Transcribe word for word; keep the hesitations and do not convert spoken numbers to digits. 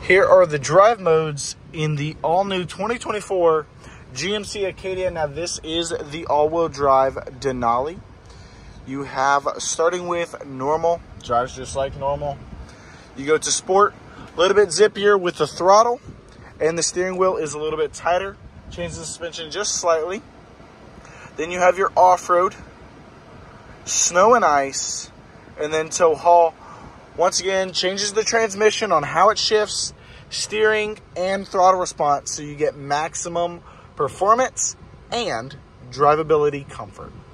Here are the drive modes in the all-new twenty twenty-four G M C Acadia. Now this is the all-wheel drive Denali. You have, starting with normal, drives just like normal. You go to sport, a little bit zippier with the throttle, and the steering wheel is a little bit tighter. Change the suspension just slightly. Then you have your off-road, snow and ice, and then tow haul. Once again, changes the transmission on how it shifts, steering, and throttle response, so you get maximum performance and drivability comfort.